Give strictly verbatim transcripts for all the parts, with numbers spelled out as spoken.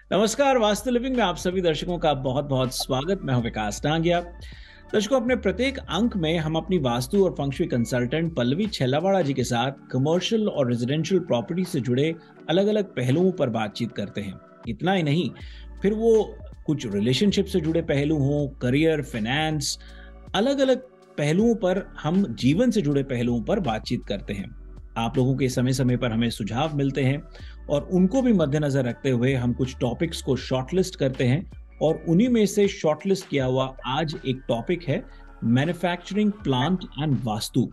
नमस्कार, वास्तु लिविंग में आप सभी दर्शकों का बहुत बहुत स्वागत। मैं हूं विकास टांगिया। दर्शकों, अपने प्रत्येक अंक में हम अपनी वास्तु और feng shui consultant Pallavi Chhelawada ji के साथ कमर्शियल और रेजिडेंशियल प्रॉपर्टी से जुड़े अलग अलग पहलुओं पर बातचीत करते हैं। इतना ही नहीं, फिर वो कुछ रिलेशनशिप से जुड़े पहलू हों, करियर, फाइनेंस, अलग अलग पहलुओं पर, हम जीवन से जुड़े पहलुओं पर बातचीत करते हैं। आप लोगों के समय समय पर हमें सुझाव मिलते हैं और उनको भी मद्देनजर रखते हुए हम कुछ टॉपिक्स को शॉर्टलिस्ट करते हैं, और उन्हीं में से शॉर्टलिस्ट किया हुआ आज एक टॉपिक है मैन्युफैक्चरिंग प्लांट एंड वास्तु।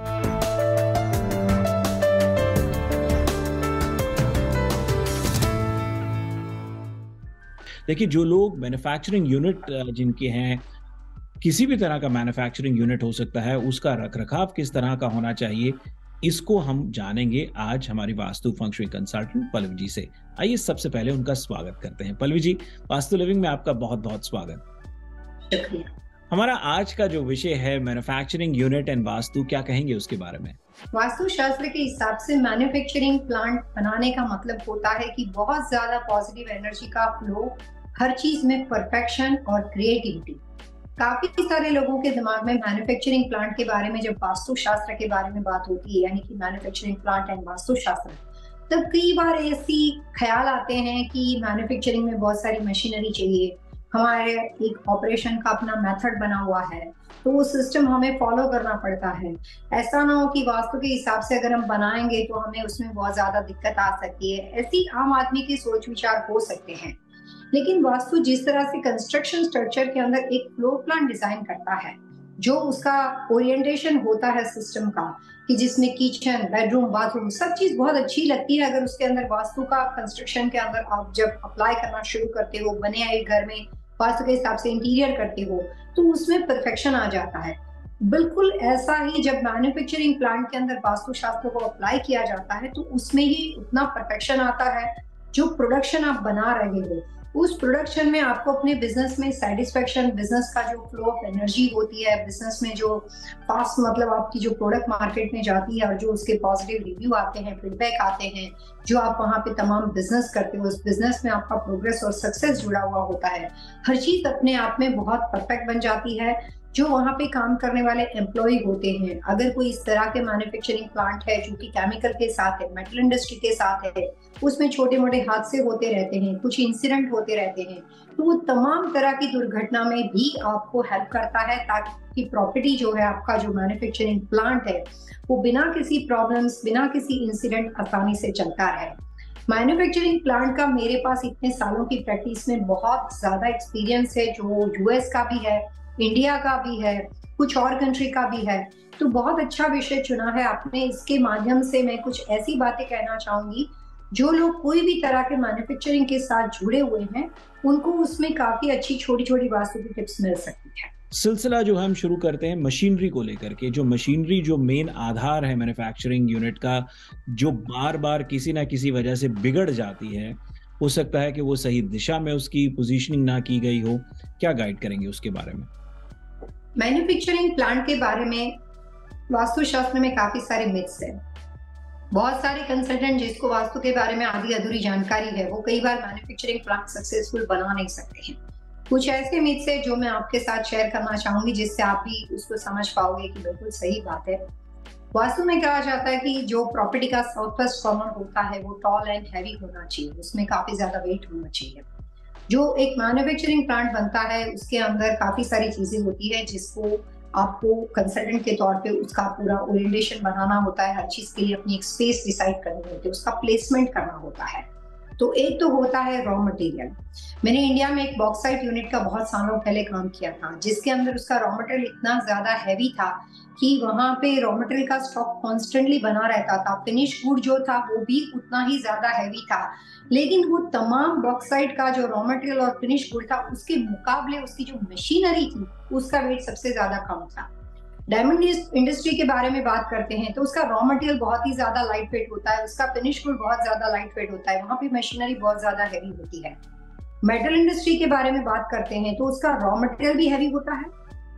देखिए, जो लोग मैन्युफैक्चरिंग यूनिट जिनके हैं, किसी भी तरह का मैन्युफैक्चरिंग यूनिट हो सकता है, उसका रखरखाव किस तरह का होना चाहिए, इसको हम जानेंगे आज हमारी vastu feng shui consultant Pallavi ji से। आइए सबसे पहले उनका स्वागत करते हैं। पल्लवी जी, वास्तु लिविंग में आपका बहुत बहुत स्वागत। शुक्रिया। हमारा आज का जो विषय है मैन्युफैक्चरिंग यूनिट एंड वास्तु, क्या कहेंगे उसके बारे में? वास्तु शास्त्र के हिसाब से मैन्युफैक्चरिंग प्लांट बनाने का मतलब होता है कि बहुत ज्यादा पॉजिटिव एनर्जी का फ्लो, हर चीज में परफेक्शन और क्रिएटिविटी। काफी सारे लोगों के दिमाग में मैन्युफैक्चरिंग प्लांट के बारे में जब वास्तु शास्त्र के बारे में बात होती है, यानी कि मैन्युफैक्चरिंग प्लांट एंड वास्तु शास्त्र, तब कई बार ऐसी ख्याल आते हैं कि मैन्युफैक्चरिंग में बहुत सारी मशीनरी चाहिए, हमारे एक ऑपरेशन का अपना मेथड बना हुआ है, तो वो सिस्टम हमें फॉलो करना पड़ता है। ऐसा ना हो कि वास्तु के हिसाब से अगर हम बनाएंगे तो हमें उसमें बहुत ज्यादा दिक्कत आ सकती है। ऐसी आम आदमी की सोच विचार हो सकते हैं, लेकिन वास्तु जिस तरह से कंस्ट्रक्शन स्ट्रक्चर के अंदर एक फ्लोर प्लान डिजाइन करता है, जो उसका ओरिएंटेशन होता है सिस्टम का, कि जिसमें किचन, बेडरूम, बाथरूम सब चीज बहुत अच्छी लगती है। अगर उसके अंदर वास्तु का कंस्ट्रक्शन के अंदर आप जब अप्लाई करना शुरू करते हो, बने एक घर में वास्तु के हिसाब से इंटीरियर करते हो, तो उसमें परफेक्शन आ जाता है। बिल्कुल ऐसा ही जब मैन्युफैक्चरिंग प्लांट के अंदर वास्तु शास्त्र को अप्लाई किया जाता है, तो उसमें ही उतना परफेक्शन आता है। जो प्रोडक्शन आप बना रहे हो, उस प्रोडक्शन में आपको अपने बिजनेस में सेटिस्फेक्शन, बिजनेस का जो फ्लो ऑफ एनर्जी होती है, बिजनेस में जो फास्ट मतलब आपकी जो प्रोडक्ट मार्केट में जाती है और जो उसके पॉजिटिव रिव्यू आते हैं, फीडबैक आते हैं, जो आप वहाँ पे तमाम बिजनेस करते हो, उस बिजनेस में आपका प्रोग्रेस और सक्सेस जुड़ा हुआ होता है। हर चीज अपने आप में बहुत परफेक्ट बन जाती है। जो वहाँ पे काम करने वाले एम्प्लॉय होते हैं, अगर कोई इस तरह के मैन्युफैक्चरिंग प्लांट है जो कि केमिकल के साथ है, मेटल इंडस्ट्री के साथ है, उसमें छोटे मोटे हादसे होते रहते हैं, कुछ इंसिडेंट होते रहते हैं, तो वो तमाम तरह की दुर्घटना में भी आपको हेल्प करता है, ताकि प्रॉपर्टी जो है, आपका जो मैन्युफैक्चरिंग प्लांट है, वो बिना किसी प्रॉब्लम्स, बिना किसी इंसिडेंट आसानी से चलता रहे। मैन्युफैक्चरिंग प्लांट का मेरे पास इतने सालों की प्रैक्टिस में बहुत ज्यादा एक्सपीरियंस है, जो यूएस का भी है, इंडिया का भी है, कुछ और कंट्री का भी है। तो बहुत अच्छा विषय चुना है आपने। इसके माध्यम से मैं कुछ ऐसी बातें कहना चाहूंगी, जो लोग कोई भी तरह के मैन्युफैक्चरिंग के साथ जुड़े हुए हैं, उनको उसमें काफी अच्छी छोटी छोटी वास्तु की टिप्स मिल सकती है। सिलसिला जो हम शुरू करते हैं मशीनरी को लेकर के, जो मशीनरी जो मेन आधार है मैन्युफैक्चरिंग यूनिट का, जो बार बार किसी ना किसी वजह से बिगड़ जाती है, हो सकता है कि वो सही दिशा में उसकी पोजीशनिंग ना की गई हो, क्या गाइड करेंगे उसके बारे में? मैन्युफैक्चरिंग प्लांट के बारे में वास्तु शास्त्र में काफी सारे मिथ्स हैं। बहुत सारे कंसल्टेंट जिसको वास्तु के बारे में आधी अधूरी जानकारी है, वो कई बार मैन्युफैक्चरिंग प्लांट सक्सेसफुल बना नहीं सकते हैं। कुछ ऐसे मिथ्स है जो मैं आपके साथ शेयर करना चाहूंगी, जिससे आप भी उसको समझ पाओगे कि बिल्कुल सही बात है। वास्तु में कहा जाता है कि जो प्रॉपर्टी का साउथ वेस्ट कॉर्नर होता है, वो टॉल एंड हैवी होना चाहिए, उसमें काफी ज्यादा वेट होना चाहिए। जो एक मैन्युफैक्चरिंग प्लांट बनता है, उसके अंदर काफी सारी चीजें होती है, जिसको आपको कंसल्टेंट के तौर पे उसका पूरा ओरिएंटेशन बनाना होता है, हर चीज के लिए अपनी एक स्पेस डिसाइड करनी होती है, उसका प्लेसमेंट करना होता है। तो एक तो होता है रॉ मटेरियल। मैंने इंडिया में एक बॉक्साइट यूनिट का बहुत सालों पहले काम किया था, जिसके अंदर उसका रॉ मटेरियल इतना ज्यादा हैवी था कि वहां पे रॉ मटेरियल का स्टॉक कॉन्स्टेंटली बना रहता था। फिनिश गुड जो था वो भी उतना ही ज्यादा हैवी था, लेकिन वो तमाम बॉक्साइट का जो रॉ मटेरियल और फिनिश गुड था, उसके मुकाबले उसकी जो मशीनरी थी, उसका वेट सबसे ज्यादा कम था। डायमंड इंडस्ट्री के बारे में बात करते हैं तो उसका रॉ मटेरियल बहुत ही ज्यादा लाइट वेट होता है, उसका फिनिश गुड बहुत ज्यादा लाइट वेट होता है, वहां पे मशीनरी बहुत ज्यादा हैवी होती है। मेटल इंडस्ट्री के बारे में बात करते हैं तो उसका रॉ मटेरियल भी हैवी होता है,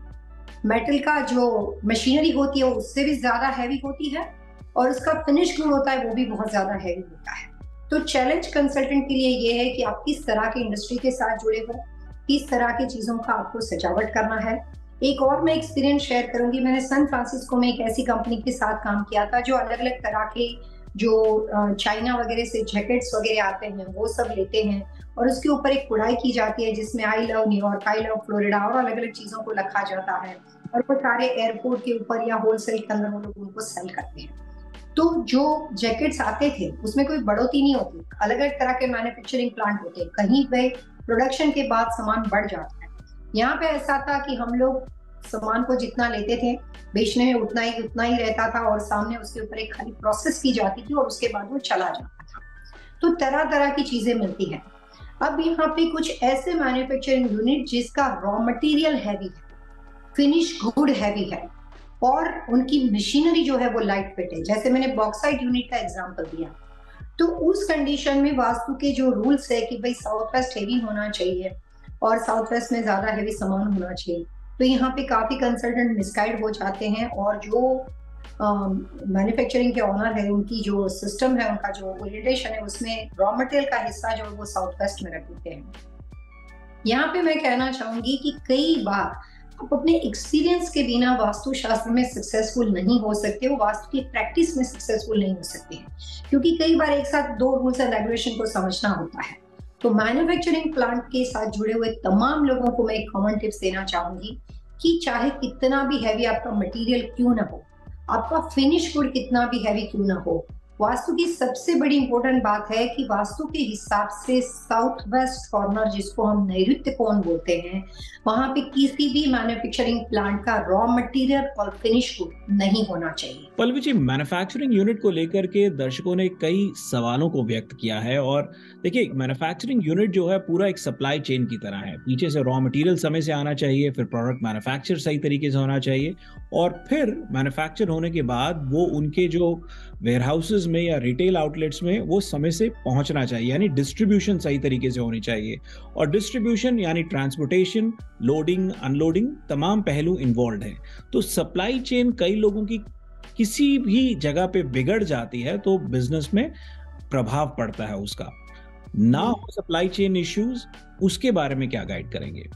मेटल का जो मशीनरी होती है उससे भी ज्यादा हैवी होती है, और उसका फिनिश गुड होता है वो भी बहुत ज्यादा हैवी होता है। तो चैलेंज कंसल्टेंट के लिए ये है कि आप किस तरह के इंडस्ट्री के साथ जुड़े हो, किस तरह की चीजों का आपको सजावट करना है। एक और मैं एक्सपीरियंस शेयर करूंगी। मैंने सैन फ्रांसिस्को में एक ऐसी कंपनी के साथ काम किया था जो अलग अलग तरह के जो चाइना वगैरह से जैकेट्स वगैरह आते हैं वो सब लेते हैं और उसके ऊपर एक कुढ़ाई की जाती है जिसमें I love New York, I love Florida और अलग अलग चीजों को लिखा जाता है और वो सारे एयरपोर्ट के ऊपर या होलसेल के अंदर वो लोग उनको सेल करते हैं। तो जो जैकेट्स आते थे उसमें कोई बढ़ोतरी नहीं होती, अलग अलग तरह के मैन्युफैक्चरिंग प्लांट होते हैं, कहीं पे प्रोडक्शन के बाद सामान बढ़ जाता है। यहाँ पे ऐसा था कि हम लोग सामान को जितना लेते थे बेचने में उतना ही उतना ही रहता था और सामने उसके ऊपर एक खाली प्रोसेस की जाती थी और उसके बाद वो चला जाता था। तो तरह तरह की चीजें मिलती हैं। अब यहाँ पे कुछ ऐसे मैन्युफैक्चरिंग यूनिट जिसका रॉ मटेरियल हैवी है, फिनिश गुड हैवी है और उनकी मशीनरी जो है वो लाइट वेट है, जैसे मैंने बॉक्साइट यूनिट का एग्जांपल दिया। तो उस कंडीशन में वास्तु के जो रूल्स है कि भाई साउथ वेस्ट हेवी होना चाहिए और साउथ वेस्ट में ज्यादा हेवी सामान होना चाहिए, तो यहाँ पे काफी कंसल्टेंट मिसगाइड हो जाते हैं और जो मैन्युफैक्चरिंग के ऑनर है उनकी जो सिस्टम है, उनका जो ओरिएंटेशन है उसमें रॉ मटेरियल का हिस्सा जो वो साउथ वेस्ट में रख देते हैं। यहाँ पे मैं कहना चाहूंगी कि कई बार आप अपने एक्सपीरियंस के बिना वास्तुशास्त्र में सक्सेसफुल नहीं हो सकते हो, वास्तु की प्रैक्टिस में सक्सेसफुल नहीं हो सकते हैं, क्योंकि कई बार एक साथ दो रूल्स एंड रेगुलेशन को समझना होता है। तो मैन्युफैक्चरिंग प्लांट के साथ जुड़े हुए तमाम लोगों को मैं एक कॉमन टिप्स देना चाहूंगी कि चाहे कितना भी हैवी आपका मटेरियल क्यों ना हो, आपका फिनिश गुड कितना भी हैवी क्यों ना हो, वास्तु की सबसे बड़ी इंपॉर्टेंट बात है कि वास्तु के हिसाब से साउथ वेस्ट कॉर्नर, जिसको हम नैऋत्य कोण बोलते हैं, वहां पे किसी भी मैन्युफैक्चरिंग प्लांट का रॉ मटेरियल और फिनिश गुड नहीं होना चाहिए। पल्लवी जी, मैन्युफैक्चरिंग यूनिट को लेकर के दर्शकों ने कई सवालों को व्यक्त किया है और देखिए, मैन्युफैक्चरिंग यूनिट जो है पूरा एक सप्लाई चेन की तरह है। पीछे से रॉ मटेरियल समय से आना चाहिए, फिर प्रोडक्ट मैन्युफैक्चर सही तरीके से होना चाहिए और फिर मैन्युफैक्चर होने के बाद वो उनके जो वेयरहाउसेज में या रिटेल आउटलेट्स में वो समय से पहुंचना चाहिए, यानी डिस्ट्रीब्यूशन सही तरीके से होनी चाहिए। और डिस्ट्रीब्यूशन यानी ट्रांसपोर्टेशन, लोडिंग, अनलोडिंग, तमाम पहलू इन्वॉल्व हैं। तो सप्लाई चेन कई लोगों की किसी भी जगह पे बिगड़ जाती है तो बिजनेस में प्रभाव पड़ता है उसका। ना हो सप्लाई चेन इश्यूज, उसके बारे में क्या गाइड करेंगे?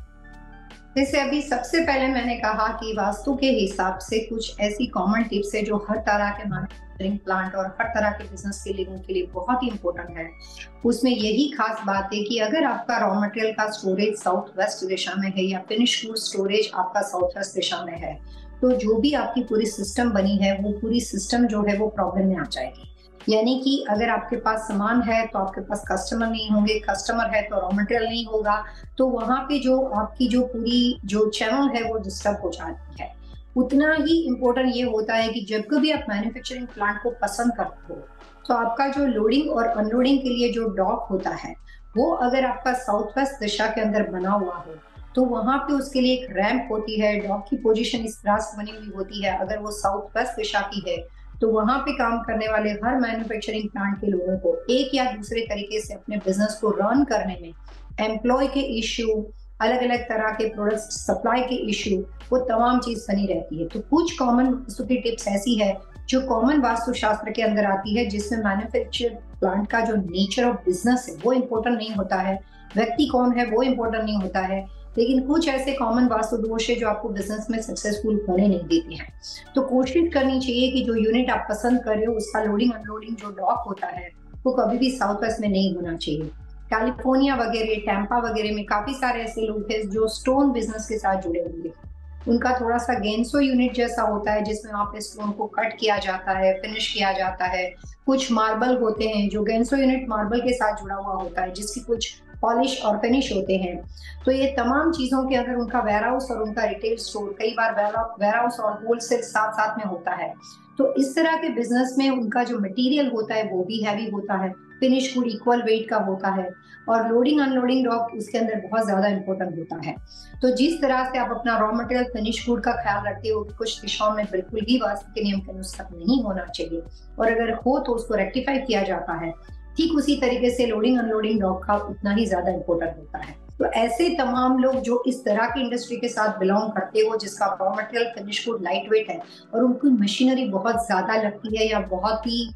जैसे अभी सबसे पहले मैंने कहा कि वास्तु के हिसाब से कुछ ऐसी कॉमन टिप्स है जो हर तरह के मैन्युफैक्चरिंग प्लांट और हर तरह के बिजनेस के लोगों के लिए बहुत ही इंपॉर्टेंट है। उसमें यही खास बात है कि अगर आपका रॉ मटेरियल का स्टोरेज साउथ वेस्ट दिशा में है या फिनिश गुड स्टोरेज आपका साउथ वेस्ट दिशा में है, तो जो भी आपकी पूरी सिस्टम बनी है वो पूरी सिस्टम जो है वो प्रॉब्लम में आ जाएगी। यानी कि अगर आपके पास सामान है तो आपके पास कस्टमर नहीं होंगे, कस्टमर है तो रॉ मटेरियल नहीं होगा, तो वहां पे जो आपकी जो पूरी जो चैनल है वो डिस्टर्ब हो जाती है। उतना ही इम्पोर्टेंट ये होता है कि जब कभी आप मैन्युफैक्चरिंग प्लांट को पसंद करते हो तो आपका जो लोडिंग और अनलोडिंग के लिए जो डॉक होता है वो अगर आपका साउथ वेस्ट दिशा के अंदर बना हुआ हो तो वहां पे उसके लिए एक रैंप होती है। डॉक की पोजीशन इस तरह से बनी हुई होती है, अगर वो साउथ वेस्ट दिशा की है तो वहां पे काम करने वाले हर मैन्युफैक्चरिंग प्लांट के लोगों को एक या दूसरे तरीके से अपने बिजनेस को रन करने में एम्प्लॉय के इश्यू, अलग अलग तरह के प्रोडक्ट सप्लाई के इश्यू, वो तमाम चीज बनी रहती है। तो कुछ कॉमन वास्तु की टिप्स ऐसी है जो कॉमन वास्तुशास्त्र के अंदर आती है, जिसमें मैन्युफैक्चर प्लांट का जो नेचर ऑफ बिजनेस है वो इम्पोर्टेंट नहीं होता है, व्यक्ति कौन है वो इम्पोर्टेंट नहीं होता है, लेकिन कुछ ऐसे कॉमन वास्तु दोष है जो आपको बिजनेस में सक्सेसफुल होने नहीं देते हैं। तो कोशिश करनी चाहिए कि जो यूनिट आप पसंद कर रहे हो उसका लोडिंग अनलोडिंग जो डॉक होता है वो कभी भी साउथ वेस्ट में नहीं होना चाहिए। कैलिफोर्निया वगैरह, टैंपा वगैरह में काफी सारे ऐसे लोग हैं जो स्टोन बिजनेस के साथ जुड़े हुए हैं। उनका थोड़ा सा गेंसो यूनिट जैसा होता है जिसमें वहाँ पे स्टोन को कट किया जाता है, फिनिश किया जाता है। कुछ मार्बल होते हैं जो गेंसो यूनिट मार्बल के साथ जुड़ा हुआ होता है, जिसकी कुछ पॉलिश और फिनिश होते हैं। तो ये तमाम चीजों के अंदर उनका वेयरहाउस और उनका रिटेल स्टोर, कई बार वेयरहाउस और होलसेल साथ साथ में होता है। तो इस तरह के बिजनेस में उनका जो मटेरियल होता है वो भी हैवी होता है, फिनिश गुड इक्वल वेट का होता है और लोडिंग अनलोडिंग डॉक उसके अंदर बहुत ज्यादा इंपॉर्टेंट होता है। तो जिस तरह से आप अपना रॉ मटेरियल फिनिश गुड का ख्याल रखते हो कि कुछ दिशाओं में बिल्कुल भी वास्तु के नियम के अनुसार नहीं होना चाहिए और अगर हो तो उसको रेक्टिफाई किया जाता है, ठीक उसी तरीके से लोडिंग अनलोडिंग डॉक का उतना ही ज्यादा इंपॉर्टेंट होता है। तो ऐसे तमाम लोग जो इस तरह की इंडस्ट्री के साथ बिलोंग करते हो जिसका raw material finish good light weight है और उनको मशीनरी बहुत ज्यादा लगती है या बहुत ही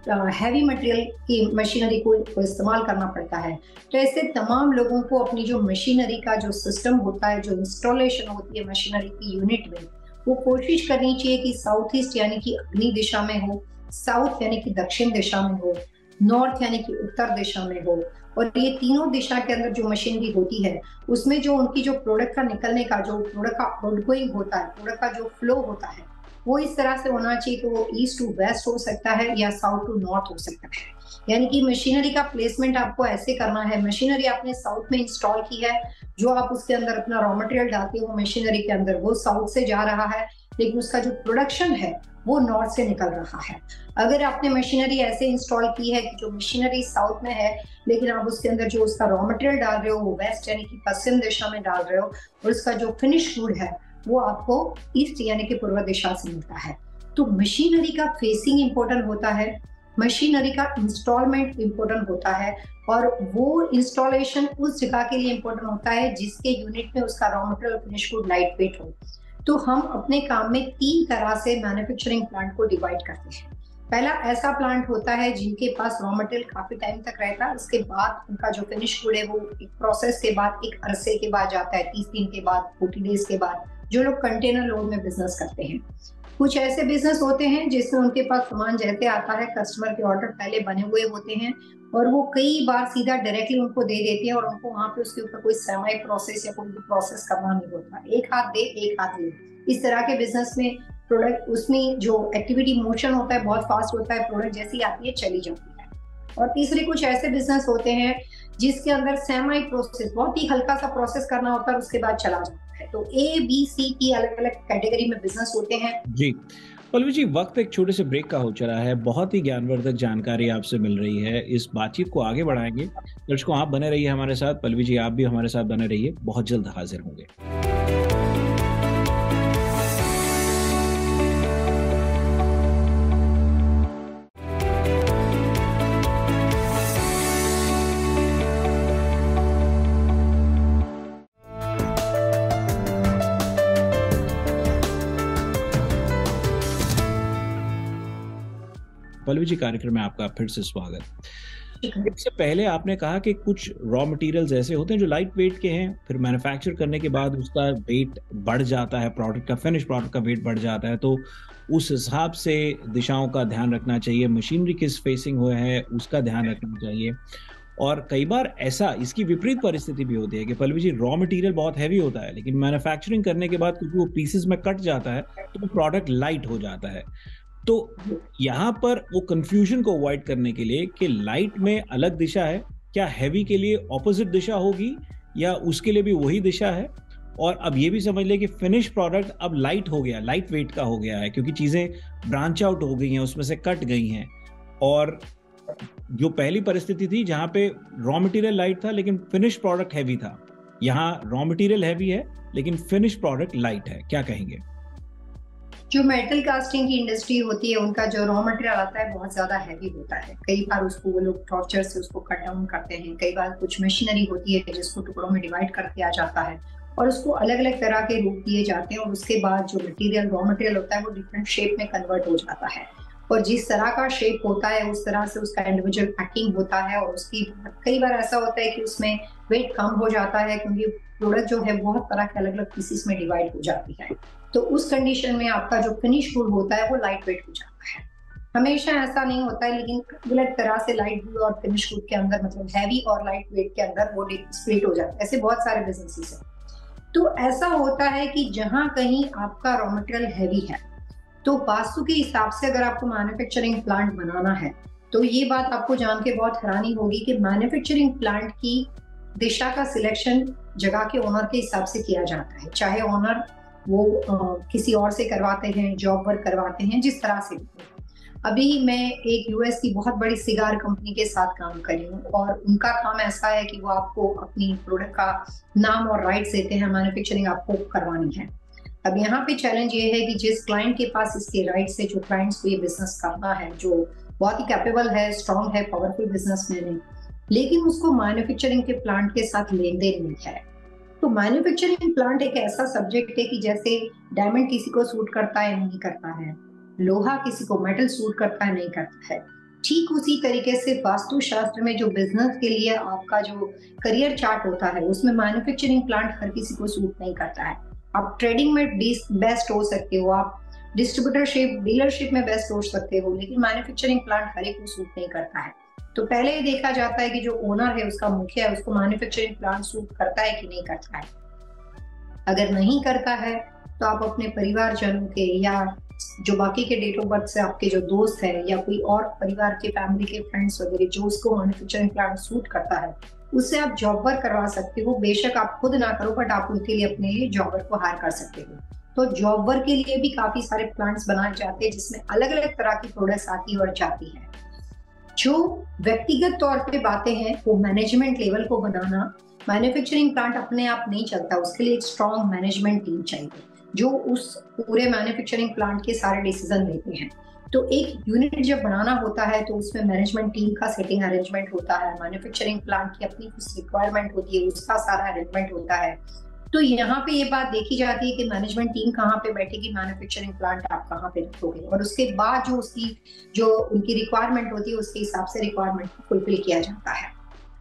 हैवी मटेरियल की मशीनरी को, को इस्तेमाल करना पड़ता है। तो ऐसे तमाम लोगों को अपनी जो मशीनरी का जो सिस्टम होता है, जो इंस्टॉलेशन होती है मशीनरी की यूनिट में, वो कोशिश करनी चाहिए कि साउथ ईस्ट यानी कि अग्नि दिशा में हो, साउथ यानी कि दक्षिण दिशा में हो, नॉर्थ यानी कि उत्तर दिशा में हो। और ये तीनों दिशा के अंदर जो मशीनरी होती है उसमें जो उनकी जो प्रोडक्ट का निकलने का, जो प्रोडक्ट का आउटगोइंग होता है, प्रोडक्ट का जो फ्लो होता है, वो इस तरह से होना चाहिए कि वो ईस्ट टू वेस्ट हो सकता है या साउथ टू नॉर्थ हो सकता है। यानी कि मशीनरी का प्लेसमेंट आपको ऐसे करना है, मशीनरी आपने साउथ में इंस्टॉल की है, जो आप उसके अंदर अपना रॉ मटेरियल डालते हो मशीनरी के अंदर, वो साउथ से जा रहा है, लेकिन उसका जो प्रोडक्शन है वो नॉर्थ से निकल रहा है। अगर आपने मशीनरी ऐसे इंस्टॉल की है कि जो मशीनरी साउथ में है, लेकिन आप उसके अंदर जो उसका रॉ मटेरियल डाल रहे हो वो वेस्ट यानी कि पश्चिम दिशा में डाल रहे हो, और उसका जो फिनिश गुड है वो आपको ईस्ट यानी कि पूर्व दिशा से मिलता है। तो मशीनरी का फेसिंग इंपॉर्टेंट होता है, मशीनरी का इंस्टॉलमेंट इंपॉर्टेंट होता है, और वो इंस्टॉलेशन उस जगह के लिए इंपॉर्टेंट होता है जिसके यूनिट में उसका raw material finish good light weight हो। तो हम अपने काम में तीन तरह से मैन्युफैक्चरिंग प्लांट को डिवाइड करते हैं। पहला ऐसा प्लांट होता है जिनके पास रॉ मटेरियल काफी टाइम तक रहता है, उसके बाद उनका जो फिनिश गुड है वो एक प्रोसेस के बाद, एक अरसे के बाद जाता है, तीस दिन के बाद, फोर्टी डेज के बाद, जो लोग कंटेनर लोड में बिजनेस करते हैं। कुछ ऐसे बिजनेस होते हैं जिसमें उनके पास सामान जैसे आता है, कस्टमर के ऑर्डर पहले बने हुए होते हैं और वो कई बार सीधा डायरेक्टली उनको दे देते हैं, और उनको वहां पे उसके ऊपर कोई सेमी प्रोसेस या कोई भी प्रोसेस करना नहीं होता, एक हाथ दे एक हाथ ले। इस तरह के बिजनेस में प्रोडक्ट, उसमें जो एक्टिविटी मोशन होता है बहुत फास्ट होता है, प्रोडक्ट जैसी आती है चली जाती है। और तीसरे कुछ ऐसे बिजनेस होते हैं जिसके अंदर सेमी प्रोसेस, बहुत ही हल्का सा प्रोसेस करना होता है, उसके बाद चला जाता है। तो ए बी सी की अलग अलग कैटेगरी में बिजनेस होते हैं। जी पल्लवी जी, वक्त एक छोटे से ब्रेक का हो चला है। बहुत ही ज्ञानवर्धक जानकारी आपसे मिल रही है। इस बातचीत को आगे बढ़ाएंगे। दर्शकों, आप बने रहिए हमारे साथ। पल्लवी जी, आप भी हमारे साथ बने रहिए। बहुत जल्द हाजिर होंगे। पल्लवी जी, कार्यक्रम में आपका फिर से स्वागत। इससे पहले आपने कहा कि कुछ रॉ मटेरियल्स ऐसे होते हैं जो लाइट वेट के हैं, फिर मैन्युफैक्चर करने के बाद उसका वेट बढ़ जाता है, प्रोडक्ट का, फिनिश प्रोडक्ट का वेट बढ़ जाता है, तो उस हिसाब से दिशाओं का ध्यान रखना चाहिए, मशीनरी किस फेसिंग हुए है उसका ध्यान रखना चाहिए। और कई बार ऐसा, इसकी विपरीत परिस्थिति भी होती है कि पल्लवी जी, रॉ मटेरियल बहुत हैवी होता है, लेकिन मैन्युफैक्चरिंग करने के बाद क्योंकि वो पीसेस में कट जाता है तो वो प्रोडक्ट लाइट हो जाता है। तो यहाँ पर वो कंफ्यूजन को अवॉइड करने के लिए कि लाइट में अलग दिशा है, क्या हैवी के लिए ऑपोजिट दिशा होगी या उसके लिए भी वही दिशा है? और अब ये भी समझ ले कि फिनिश प्रोडक्ट अब लाइट हो गया, लाइट वेट का हो गया है, क्योंकि चीजें ब्रांच आउट हो गई हैं, उसमें से कट गई हैं। और जो पहली परिस्थिति थी जहां पे रॉ मटेरियल लाइट था लेकिन फिनिश प्रोडक्ट हैवी था, यहाँ रॉ मटेरियल हैवी है लेकिन फिनिश प्रोडक्ट लाइट है, क्या कहेंगे? जो मेटल कास्टिंग की इंडस्ट्री होती है उनका जो रॉ मटेरियल आता है बहुत ज्यादा हैवी होता है। कई बार उसको वो लोग टॉर्चर से उसको कट डाउन करते हैं। कई बार कुछ मशीनरी होती है जिसको टुकड़ों में डिवाइड कर दिया जाता है और उसको अलग अलग तरह के रूप दिए जाते हैं, और उसके बाद जो मटेरियल, रॉ मटेरियल होता है वो डिफरेंट शेप में कन्वर्ट हो जाता है। और जिस तरह का शेप होता है उस तरह से उसका इंडिविजुअल पैकिंग होता है, और उसकी कई बार ऐसा होता है कि उसमें वेट कम हो जाता है क्योंकि प्रोडक्ट जो है बहुत तरह के अलग अलग पीसेस में डिवाइड हो जाती है। तो उस कंडीशन में आपका जो फिनिश गुड होता है वो लाइट वेट हो जाता है। हमेशा ऐसा नहीं होता है, लेकिन अलग तरह से लाइट गुड और फिनिश गुड के अंदर, मतलब हैवी और लाइट वेट के अंदर वो स्प्लिट हो जाता है। ऐसे बहुत सारे बिजनेसेस हैं। तो ऐसा होता है कि जहां कहीं आपका रॉ मटेरियल हैवी है, तो वास्तु के हिसाब से अगर आपको मैन्युफैक्चरिंग प्लांट बनाना है, तो ये बात आपको जान के बहुत हैरानी होगी कि मैन्युफैक्चरिंग प्लांट की दिशा का सिलेक्शन जगह के ओनर के हिसाब से किया जाता है। चाहे ओनर वो आ, किसी और से करवाते हैं, जॉब वर्क करवाते हैं, जिस तरह से। अभी मैं एक यूएस की बहुत बड़ी सिगार कंपनी के साथ काम कर रही हूँ, और उनका काम ऐसा है कि वो आपको अपनी प्रोडक्ट का नाम और राइट्स देते हैं, मैन्युफैक्चरिंग आपको करवानी है। अब यहाँ पे चैलेंज ये है कि जिस क्लाइंट के पास इसके राइट्स है, जो क्लाइंट्स को ये बिजनेस करना है, जो बहुत ही कैपेबल है, स्ट्रॉन्ग है, पावरफुल बिजनेसमैन है, लेकिन उसको मैन्युफैक्चरिंग के प्लांट के साथ लेन देन नहीं है। तो मैन्युफैक्चरिंग प्लांट एक ऐसा सब्जेक्ट है कि जैसे डायमंड किसी को सूट करता है, नहीं करता है, लोहा किसी को मेटल सूट करता है, नहीं करता है, ठीक उसी तरीके से वास्तुशास्त्र में जो बिजनेस के लिए आपका जो करियर चार्ट होता है, उसमें मैन्युफैक्चरिंग प्लांट हर किसी को सूट नहीं करता है। आप ट्रेडिंग में बेस्ट हो सकते हो, आप डिस्ट्रीब्यूटरशिप डीलरशिप में बेस्ट हो सकते हो, लेकिन मैन्युफैक्चरिंग प्लांट हर एक को सूट नहीं करता है। तो पहले ये देखा जाता है कि जो ओनर है, उसका मुखिया है, उसको मैन्युफैक्चरिंग प्लांट सूट करता है कि नहीं करता है। अगर नहीं करता है तो आप अपने परिवारजनों के या जो बाकी के डेट ऑफ बर्थ से आपके जो दोस्त है या कोई और परिवार के फैमिली के फ्रेंड्स वगैरह जो उसको मैन्युफैक्चरिंग प्लांट सूट करता है, उससे आप जॉब वर्क करवा सकते हो। बेशक आप खुद ना करो, बट आप उनके लिए अपने लिए जॉब वर्क को हायर कर सकते हो। तो जॉब वर्क के लिए भी काफी सारे प्लांट्स बनाए जाते हैं जिसमें अलग अलग तरह की प्रोडक्ट्स आती और जाती है। जो व्यक्तिगत तौर पे बातें हैं वो मैनेजमेंट लेवल को बनाना, मैन्युफैक्चरिंग प्लांट अपने आप नहीं चलता, उसके लिए एक स्ट्रॉन्ग मैनेजमेंट टीम चाहिए जो उस पूरे मैन्युफैक्चरिंग प्लांट के सारे डिसीजन लेते हैं। तो एक यूनिट जब बनाना होता है तो उसमें मैनेजमेंट टीम का सेटिंग अरेंजमेंट होता है, मैन्युफैक्चरिंग प्लांट की अपनी कुछ रिक्वायरमेंट होती है, उसका सारा अरेंजमेंट होता है। तो यहाँ पे ये बात देखी जाती है कि मैनेजमेंट टीम कहाँ पे बैठेगी, मैन्युफैक्चरिंग प्लांट आप कहाँ पे रखोगे, और उसके बाद जो उसकी जो उनकी रिक्वायरमेंट होती है उसके हिसाब से रिक्वायरमेंट को फुलफिल किया जाता है।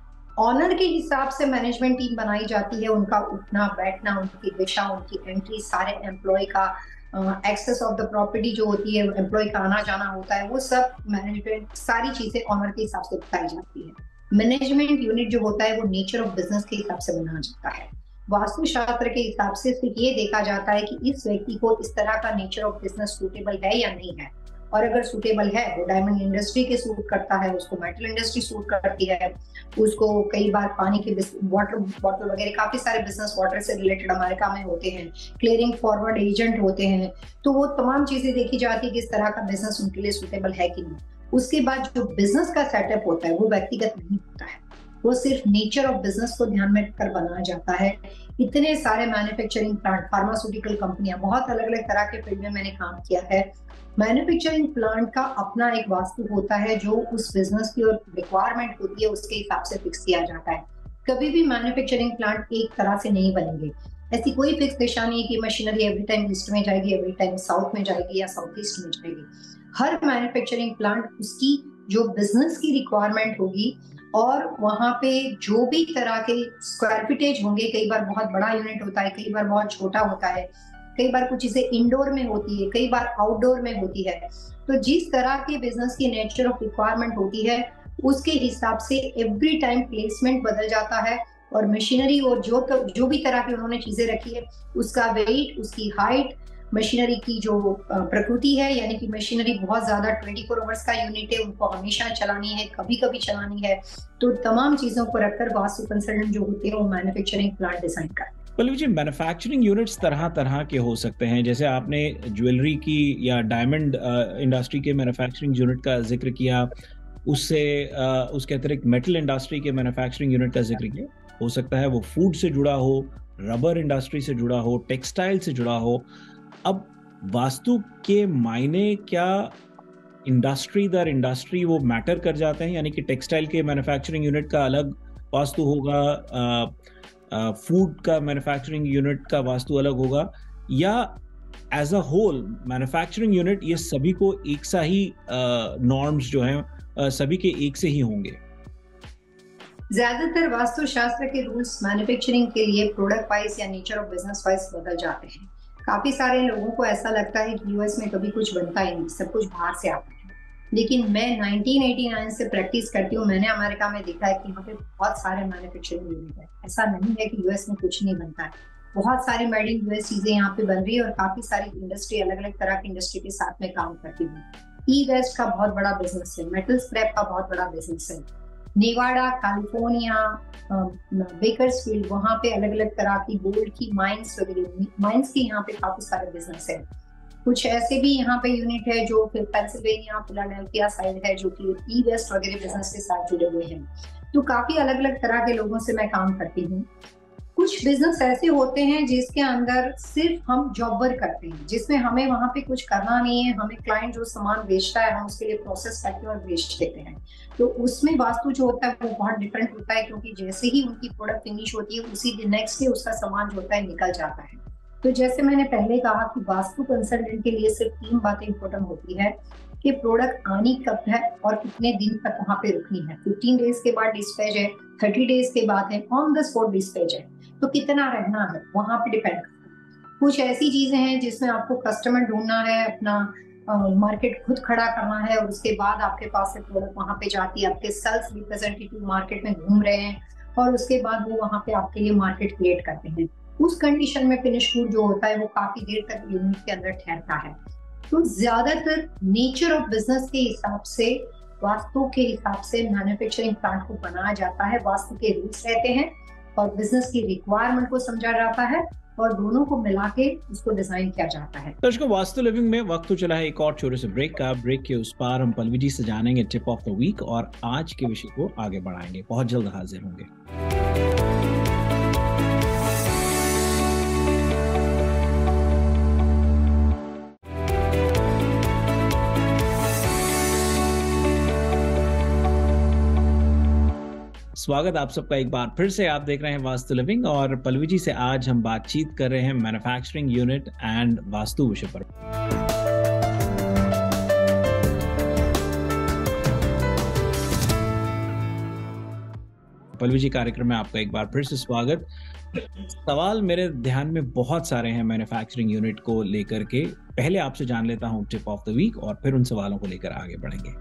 ऑनर के हिसाब से मैनेजमेंट टीम बनाई जाती है, उनका उठना बैठना, उनकी दिशा, उनकी एंट्री, सारे एम्प्लॉय का एक्सेस ऑफ द प्रॉपर्टी जो होती है, एम्प्लॉय का आना जाना होता है, वो सब मैनेजमेंट सारी चीजें ऑनर के हिसाब से बताई जाती है। मैनेजमेंट यूनिट जो होता है वो नेचर ऑफ बिजनेस के हिसाब से बनाया जाता है। वास्तुशास्त्र के हिसाब से सिर्फ ये देखा जाता है कि इस व्यक्ति को इस तरह का नेचर ऑफ बिजनेस सूटेबल है या नहीं है, और अगर सूटेबल है वो डायमंड इंडस्ट्री के सूट करता है, उसको मेटल इंडस्ट्री सूट करती है, उसको कई बार पानी के वाटर बॉटल वगैरह काफी सारे बिजनेस वाटर से रिलेटेड अमेरिका में होते हैं, क्लियरिंग फॉरवर्ड एजेंट होते हैं, तो वो तमाम चीजें देखी जाती है कि इस तरह का बिजनेस उनके लिए सूटेबल है कि नहीं। उसके बाद जो बिजनेस का सेटअप होता है वो व्यक्तिगत नहीं होता है, वो सिर्फ नेचर ऑफ बिजनेस को ध्यान में रखकर बनाया जाता है। इतने सारे मैन्युफैक्चरिंग प्लांट, फार्मास्यूटिकल कंपनियां, बहुत अलग अलग तरह के फील्ड में मैंने काम किया है। मैन्युफैक्चरिंग प्लांट का अपना एक वास्तु होता है जो उस बिजनेस की और रिक्वायरमेंट होती है उसके हिसाब से फिक्स किया जाता है। कभी भी मैन्युफैक्चरिंग प्लांट एक तरह से नहीं बनेंगे, ऐसी कोई फिक्स दिशा नहीं कि मशीनरी एवरी टाइम ईस्ट में जाएगी, एवरी टाइम साउथ में जाएगी या साउथ ईस्ट में जाएगी। हर मैन्युफैक्चरिंग प्लांट उसकी जो बिजनेस की रिक्वायरमेंट होगी और वहां पे जो भी तरह के स्क्वायर फीटेज होंगे, कई बार बहुत बड़ा यूनिट होता है, कई बार बहुत छोटा होता है, कई बार कुछ चीजें इंडोर में होती है, कई बार आउटडोर में होती है। तो जिस तरह के बिजनेस की नेचर ऑफ रिक्वायरमेंट होती है उसके हिसाब से एवरी टाइम प्लेसमेंट बदल जाता है, और मशीनरी और जो जो भी तरह की उन्होंने चीजें रखी है उसका वेट, उसकी हाइट, मशीनरी की जो प्रकृति है, यानी कि मशीनरी बहुत ज्यादा ट्वेंटी फोर आवर्स का यूनिट है, उनको हमेशा चलानी है, कभी कभी चलानी है, तो तमाम चीजों को रखकर वास्तु कंसल्टेंट जो होते हैं वो मैन्युफैक्चरिंग प्लांट डिजाइन करते हैं। पल्लवी जी, मैन्युफैक्चरिंग यूनिट्स तरह तरह के हो सकते हैं, जैसे आपने ज्वेलरी की या डायमंड इंडस्ट्री के मैन्युफैक्चरिंग यूनिट का जिक्र किया, उससे uh, उसके अतिरिक्त मेटल इंडस्ट्री के मैन्युफैक्चरिंग यूनिट का जिक्र किया। हो सकता है वो फूड से जुड़ा हो, रबर इंडस्ट्री से जुड़ा हो, टेक्सटाइल से जुड़ा हो। अब वास्तु के मायने क्या इंडस्ट्री दर इंडस्ट्री वो मैटर कर जाते हैं, यानी कि टेक्सटाइल के मैन्युफैक्चरिंग यूनिट का अलग वास्तु होगा, फूड का मैन्युफैक्चरिंग यूनिट का वास्तु अलग होगा, या as a whole manufacturing unit ये सभी को एक सा ही नॉर्म्स जो हैं सभी के एक से ही होंगे? ज्यादातर वास्तुशास्त्र के रूल्स मैन्युफैक्चरिंग के लिए प्रोडक्ट वाइज या नेचर ऑफ बिजनेस वाइज बदल जाते हैं। काफी सारे लोगों को ऐसा लगता है कि यूएस में कभी कुछ बनता ही नहीं, सब कुछ बाहर से आता है, लेकिन मैं नाइनटीन एटी नाइन से प्रैक्टिस करती हूँ। मैंने अमेरिका में देखा है कि यहाँ पे बहुत सारे मैन्युफैक्चरिंग यूनिट है। ऐसा नहीं है कि यूएस में कुछ नहीं बनता है, बहुत सारी मेड इन यूएस चीजें यहाँ पे बन रही है और काफी सारी इंडस्ट्री अलग अलग तरह की इंडस्ट्री के साथ में काम करती है। ई वेस्ट का बहुत बड़ा बिजनेस है, मेटल स्क्रैप का बहुत बड़ा बिजनेस है, नेवाडा, कैलिफोर्निया, बेकर्सफील्ड, वहाँ पे अलग अलग तरह की गोल्ड की माइंस वगैरह, माइंस की यहाँ पे काफी सारे बिजनेस है। कुछ ऐसे भी यहाँ पे यूनिट है जो फिर पेंसिल्वेनिया, फिलाडेल्फिया साइड है जो कि ई वेस्ट वगैरह बिजनेस के साथ जुड़े हुए हैं। तो काफी अलग अलग तरह के लोगों से मैं काम करती हूँ। कुछ बिजनेस ऐसे होते हैं जिसके अंदर सिर्फ हम जॉब वर्क करते हैं, जिसमें हमें वहां पे कुछ करना नहीं है, हमें क्लाइंट जो सामान बेचता है हम उसके लिए प्रोसेस करके और बेच देते हैं। तो उसमें वास्तु जो होता है वो बहुत डिफरेंट होता है, क्योंकि जैसे ही उनकी प्रोडक्ट फिनिश होती है उसी दिन नेक्स्ट डे उसका सामान जो होता है निकल जाता है। तो जैसे मैंने पहले कहा कि वास्तु कंसल्टेंट के लिए सिर्फ तीन बातें इंपॉर्टेंट होती है कि प्रोडक्ट आनी कब है और कितने दिन तक वहां पे रुकनी है। फिफ्टीन डेज के बाद डिस्पैच है, थर्टी डेज के बाद है, ऑन द स्पॉट डिस्पैच है, तो कितना रहना है वहां पे डिपेंड करता है। कुछ ऐसी चीजें हैं जिसमें आपको कस्टमर ढूंढना है, अपना मार्केट खुद खड़ा करना है और उसके बाद आपके पास से प्रोडक्ट वहां पे जाती है, आपके सेल्स रिप्रेजेंटेटिव मार्केट में घूम रहे हैं और उसके बाद वो वहां पे आपके लिए मार्केट क्रिएट करते हैं। उस कंडीशन में फिनिश गुड जो होता है वो काफी देर तक यूनिट के अंदर ठहरता है। तो ज्यादातर नेचर ऑफ बिजनेस के हिसाब से, वास्तु के हिसाब से मैन्युफैक्चरिंग प्लांट को बनाया जाता है। वास्तु के रूल्स रहते हैं और बिजनेस की रिक्वायरमेंट को समझा जाता है और दोनों को मिला के उसको डिजाइन किया जाता है। दर्शकों, वास्तु लिविंग में वक्त तो चला है एक और छोटे से ब्रेक का। ब्रेक के उस पार हम पल्लवी जी से जानेंगे टिप ऑफ द वीक और आज के विषय को आगे बढ़ाएंगे। बहुत जल्द हाजिर होंगे। स्वागत आप सबका एक बार फिर से। आप देख रहे हैं वास्तु लिविंग और पल्लवी जी से आज हम बातचीत कर रहे हैं मैन्युफैक्चरिंग यूनिट एंड वास्तु विषय पर। पल्लवी जी, कार्यक्रम में आपका एक बार फिर से स्वागत। सवाल मेरे ध्यान में बहुत सारे हैं मैन्युफैक्चरिंग यूनिट को लेकर के। पहले आपसे जान लेता हूं टिप ऑफ द वीक और फिर उन सवालों को लेकर आगे बढ़ेंगे।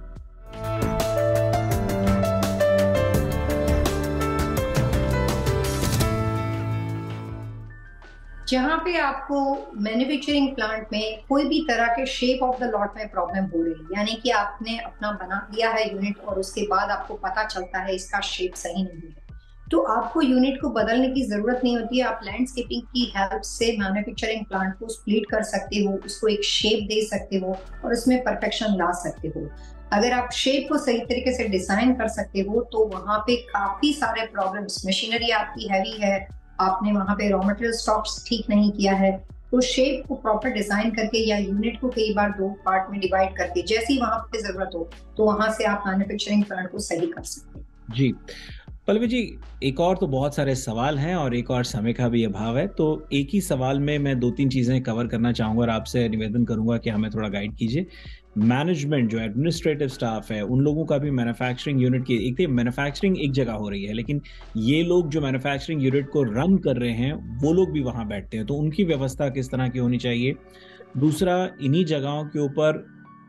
जहां पे आपको मैन्युफैक्चरिंग प्लांट में कोई भी तरह के शेप ऑफ द लॉट में प्रॉब्लम हो रही है, यानी कि आपने अपना बना दिया है यूनिट और उसके बाद आपको पता चलता है इसका शेप सही नहीं है, तो आपको यूनिट को बदलने की जरूरत नहीं होती है। आप लैंडस्केपिंग की हेल्प से मैन्युफैक्चरिंग प्लांट को स्प्लिट कर सकते हो, उसको एक शेप दे सकते हो और उसमें परफेक्शन ला सकते हो। अगर आप शेप को सही तरीके से डिजाइन कर सकते हो तो वहां पे काफी सारे प्रॉब्लम्स, मशीनरी आपकी हैवी है, आपने वहां पे रॉ मटेरियल स्टॉक्स ठीक नहीं किया है, तो शेप को प्रॉपर डिजाइन करके या यूनिट को कई बार दो पार्ट में डिवाइड करके जैसी वहां पे जरूरत हो तो वहां से आप मैन्युफैक्चरिंग प्लांट को सही कर सकते हैं। जी पल्लवी जी, एक और तो बहुत सारे सवाल हैं और एक और समय का भी अभाव है, तो एक ही सवाल में मैं दो तीन चीजें कवर करना चाहूंगा और आपसे निवेदन करूंगा कि हमें थोड़ा गाइड कीजिए। मैनेजमेंट, जो एडमिनिस्ट्रेटिव स्टाफ है, उन लोगों का भी मैन्युफैक्चरिंग यूनिट की, एक तो मैन्युफैक्चरिंग एक जगह हो रही है लेकिन ये लोग जो मैन्युफैक्चरिंग यूनिट को रन कर रहे हैं वो लोग भी वहां बैठते हैं, तो उनकी व्यवस्था किस तरह की होनी चाहिए। दूसरा, इन्हीं जगहों के ऊपर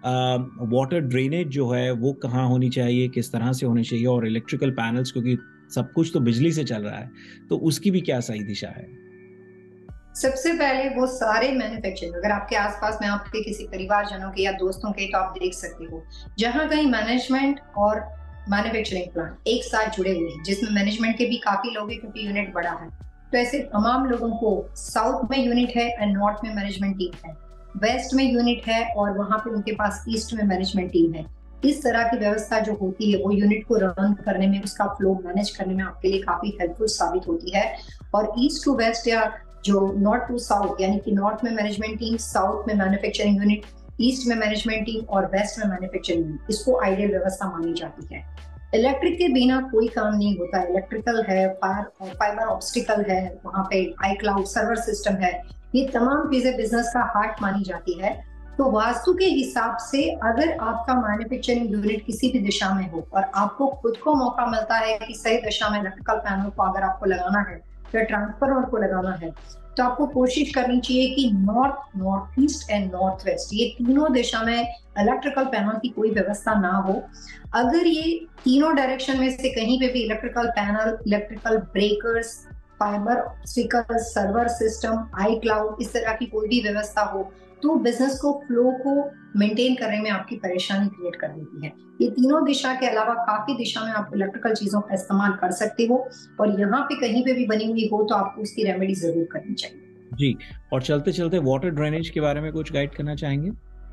वाटर ड्रेनेज जो है वो कहाँ होनी चाहिए, किस तरह से होनी चाहिए, और इलेक्ट्रिकल पैनल्स, क्योंकि सब कुछ तो बिजली से चल रहा है, तो उसकी भी क्या सही दिशा है। सबसे पहले वो सारे मैन्युफैक्चरिंग, अगर आपके आसपास में आपके किसी परिवारजनों के या दोस्तों के, तो आप देख सकते हो जहां कहीं मैनेजमेंट और मैन्युफैक्चरिंग प्लांट एक साथ जुड़े हुए हैं, जिसमें मैनेजमेंट के भी काफी लोग हैं क्योंकि यूनिट बड़ा है, तो ऐसे तमाम लोगों को साउथ में यूनिट है एंड नॉर्थ में मैनेजमेंट टीम है, वेस्ट में यूनिट है और वहां पे उनके पास ईस्ट में मैनेजमेंट टीम है। इस तरह की व्यवस्था जो होती है वो यूनिट को रन करने में, उसका फ्लो मैनेज करने में आपके लिए काफी हेल्पफुल साबित होती है। और ईस्ट टू वेस्ट या जो नॉर्थ टू साउथ, यानी कि नॉर्थ में मैनेजमेंट टीम, साउथ में मैन्युफैक्चरिंग यूनिट, ईस्ट में मैनेजमेंट टीम और वेस्ट में मैन्युफैक्चरिंग यूनिट, इसको आइडियल व्यवस्था मानी जाती है। इलेक्ट्रिक के बिना कोई काम नहीं होता। इलेक्ट्रिकल है, फायर और फाइबर ऑब्स्टिकल है, वहां पे आई क्लाउड सर्वर सिस्टम है, ये तमाम चीजें बिजनेस का हार्ट मानी जाती है। तो वास्तु के हिसाब से अगर आपका मैन्युफैक्चरिंग यूनिट किसी भी दिशा में हो और आपको खुद को मौका मिलता है कि सही दिशा में इलेक्ट्रिकल पैनल को अगर आपको लगाना है या ट्रांसफार्मर को लगाना है, तो आपको कोशिश करनी चाहिए कि north, north east and north west, ये तीनों दिशा में इलेक्ट्रिकल पैनल की कोई व्यवस्था ना हो। अगर ये तीनों डायरेक्शन में से कहीं पे भी electrical panel, electrical breakers, fibre optical server system, iCloud, इस तरह की कोई भी व्यवस्था हो तो बिजनेस को, फ्लो को मेंटेन करने में आपकी परेशानी क्रिएट कर देती है। ये तीनों दिशा के अलावा काफी दिशा में आप इलेक्ट्रिकल चीजों का इस्तेमाल कर सकते हो और यहाँ पे कहीं पे भी बनी हुई हो तो आपको उसकी रेमेडी जरूर करनी चाहिए। जी, और चलते चलते वाटर ड्रेनेज के बारे में कुछ गाइड करना चाहेंगे।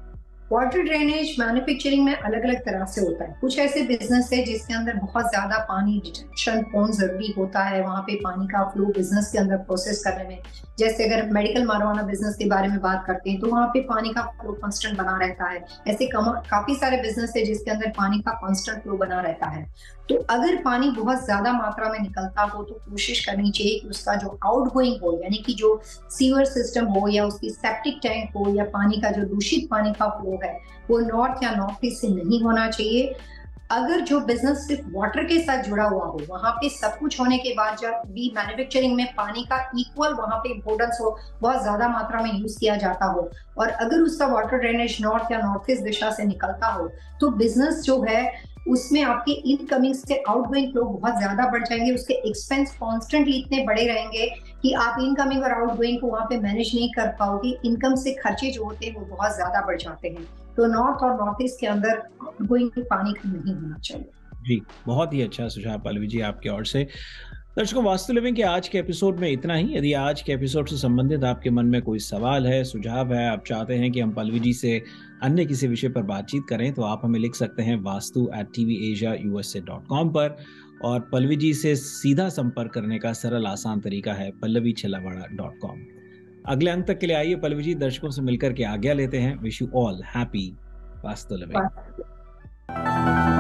वाटर ड्रेनेज मैन्युफैक्चरिंग में अलग अलग तरह से होता है। कुछ ऐसे बिजनेस है जिसके अंदर बहुत ज्यादा पानी डिटेक्शन कौन जरूरी होता है, वहां पे पानी का फ्लो बिजनेस के अंदर प्रोसेस करने में। जैसे अगर मेडिकल मारिजुआना बिजनेस के बारे में बात करते हैं तो वहां पे पानी का फ्लो कांस्टेंट बना रहता है। ऐसे काफी सारे बिजनेस है जिसके अंदर पानी का कांस्टेंट फ्लो बना रहता है। तो अगर पानी बहुत ज्यादा मात्रा में निकलता हो तो कोशिश करनी चाहिए कि उसका जो आउट गोइंग हो, यानी कि जो सीवर सिस्टम हो या उसकी सेप्टिक टैंक हो या पानी का जो दूषित पानी का फ्लो है, वो नॉर्थ या नॉर्थ ईस्ट से नहीं होना चाहिए। अगर जो बिजनेस सिर्फ वाटर के साथ जुड़ा हुआ हो, वहां पे सब कुछ होने के बाद जब भी मैन्युफैक्चरिंग में पानी का इक्वल वहां पे इम्पोर्टेंस हो, बहुत ज्यादा मात्रा में यूज किया जाता हो, और अगर उसका वाटर ड्रेनेज नॉर्थ या नॉर्थ ईस्ट दिशा से निकलता हो, तो बिजनेस जो है उसमें आपके इनकमिंग से आउटगोइंग फ्लो बहुत ज्यादा बढ़ जाएंगे। उसके एक्सपेंस कॉन्स्टेंटली इतने बड़े रहेंगे कि आप इनकमिंग और आउटगोइंग को वहां पे मैनेज नहीं कर पाओगे। इनकम से खर्चे जो होते हैं वो बहुत ज्यादा बढ़ जाते हैं। तो नॉर्थ और नॉर्थ ईस्ट के अंदर आउटगोइंग पानी का नहीं होना चाहिए। जी, बहुत ही अच्छा सुझाव पल्लवी जी आपकी ओर से। दर्शकों, वास्तु लिविंग के आज के एपिसोड में इतना ही। यदि आज के एपिसोड से संबंधित आपके मन में कोई सवाल है, सुझाव है, आप चाहते हैं कि हम पल्लवी जी से अन्य किसी विषय पर बातचीत करें, तो आप हमें लिख सकते हैं vastu at T V Asia U S A dot com पर। और पल्लवी जी से सीधा संपर्क करने का सरल आसान तरीका है पल्लवी छेलावाड़ा डॉट कॉम। अगले अंक तक के लिए आइए पल्लवी जी, दर्शकों से मिलकर के आज्ञा लेते हैं। Wish you all happy vastu living.